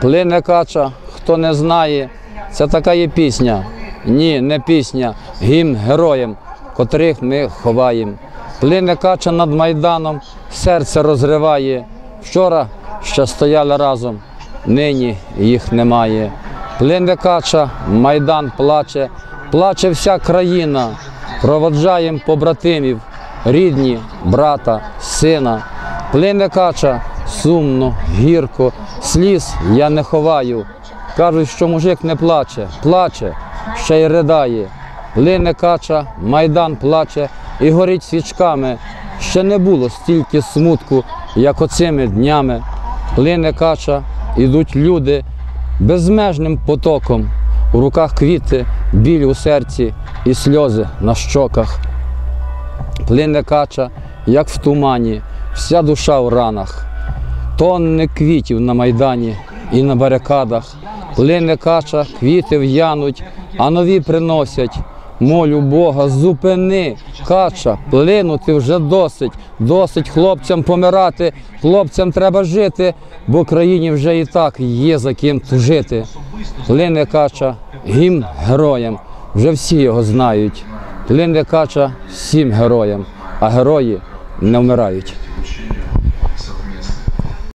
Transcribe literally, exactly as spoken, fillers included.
Плине кача, хто не знає, це така є пісня. Ні, не пісня, гімн героям, котрих ми ховаємо. Плине кача над Майданом, серце розриває. Вчора ще стояли разом, нині їх немає. Плине кача, Майдан плаче, плаче вся країна. Проводжаєм побратимів, рідні, брата, сина. Плине кача, сумно, гірко, сліз я не ховаю. Кажуть, що мужик не плаче, плаче, ще й ридає. Плине кача, Майдан плаче і горить свічками. Ще не було стільки смутку, як оцими днями. Плине кача, ідуть люди безмежним потоком. У руках квіти, біль у серці і сльози на щоках. Плине кача, як в тумані, вся душа у ранах. Тонни квітів на Майдані і на барикадах. Плине кача, квіти в'януть, а нові приносять. Молю Бога, зупини, кача, плинути вже досить. Досить хлопцям помирати, хлопцям треба жити, бо країні вже і так є за ким тужити. Плине кача, гімн героям, вже всі його знають. Плине кача всім героям, а герої не вмирають.